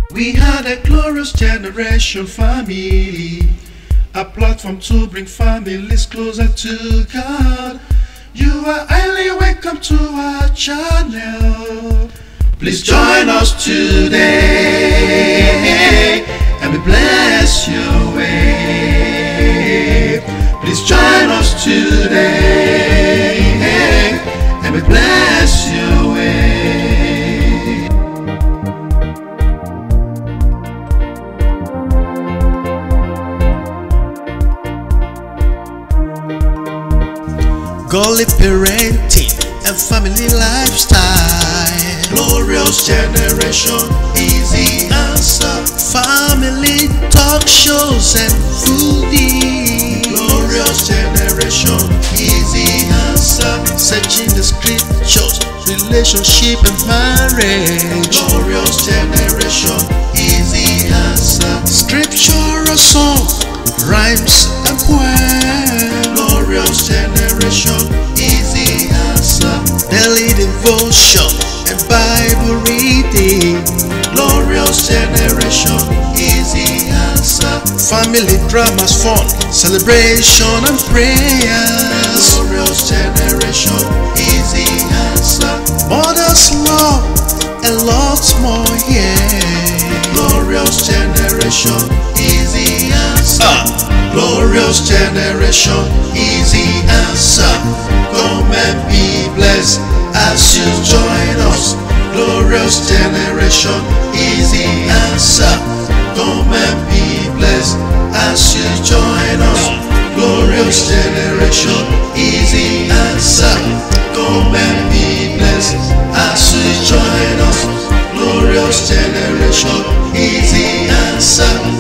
We had a glorious generation family, a platform to bring families closer to God. You are highly welcome to our channel. Please join us today and be blessed your way. Please join us today and be blessed your way. Godly parenting and family lifestyle. Glorious generation, easy answer. Family talk shows and foodie. Glorious generation, easy answer. Searching the scriptures, relationship and marriage. Glorious generation, easy answer. Scriptural song, rhymes and poems. Glorious generation, easy answer. Daily devotion and Bible reading. Glorious generation, easy answer. Family dramas, fun, celebration and prayers. Glorious generation, easy answer. Mother's love and lots more, yeah. Glorious generation, easy answer. Glorious generation, easy answer. Come and be blessed as you join us. Glorious generation, easy answer. Come and be blessed as you join us. Glorious generation, easy answer. Come and be blessed as you join us. Glorious generation, easy answer.